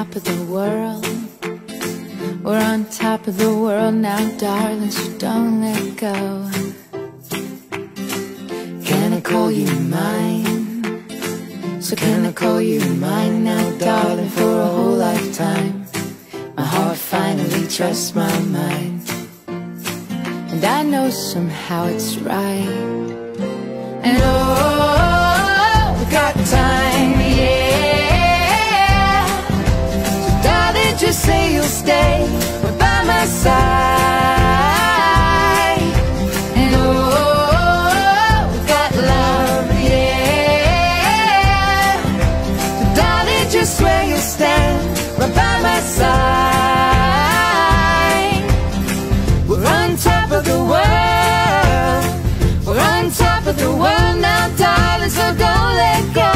top of the world. We're on top of the world now, darling, so don't let go. Can I call you mine? So can I call you mine now, darling, for a whole lifetime? My heart finally trusts my mind, and I know somehow it's right. And oh, we got time, yeah. So darling, just say you'll stay right by my side. And oh, we got love, yeah. So darling, just swear you'll stand right by my side. We're on top of the world. We're on top of the world now, darling, so don't let go.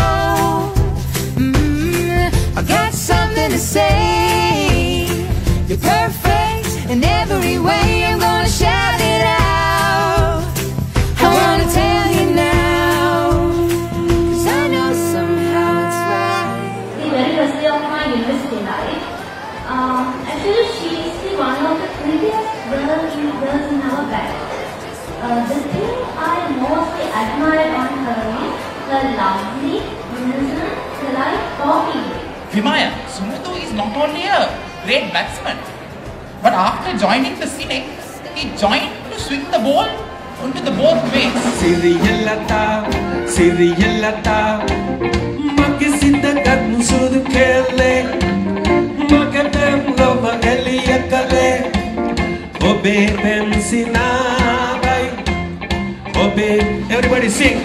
I got something to say. You're perfect in every way. I'm gonna shout it out. I wanna tell you now, 'cause I know somehow it's right. The very first day of my university life, actually she is one of the prettiest girls in our batch. The thing I mostly admire on her is her lovely, innocent, polite talking. Bimaya, Sumudu is not only a great batsman, but after joining the Cine, he joined to swing the ball onto the both ways. Siriyalata, Makisinda Gatnu Sudu Kele, Makatem Lova Eliakale, Obe Bensinabai, Obe, everybody sing.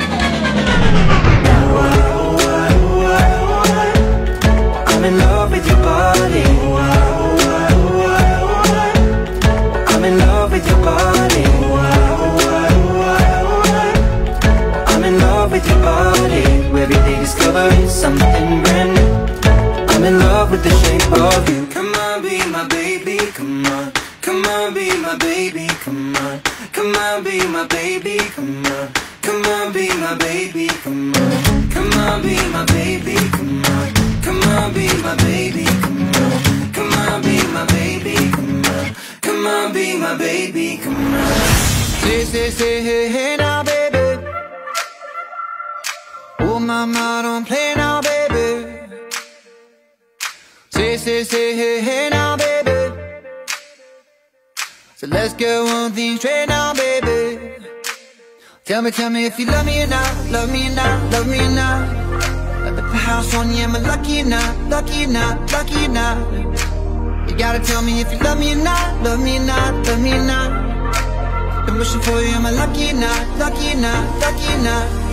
I'm in love with your body. I'm in love with your body. I'm in love with your body. Every day discovering something brand new. I'm in love with the shape of you. Come on, be my baby, come on. Come on, be my baby, come on. Come on, be my baby, come on. Come on, be my baby, come on. Come on, be my baby, come on. Come on, be my baby, come on. Come on, be my baby, come on. Come on, be my baby, come on. Say, hey, hey now, baby. Oh, mama, don't play now, baby. Say, hey, hey now, baby. So let's get one thing straight now, baby. Tell me if you love me or not, love me or not, love me or not. At the house on you, am I lucky or not, lucky or not, lucky or not? You gotta tell me if you love me or not, love me or not, love me or not. I'm wishing for you, am I lucky or not, lucky or not, lucky or not?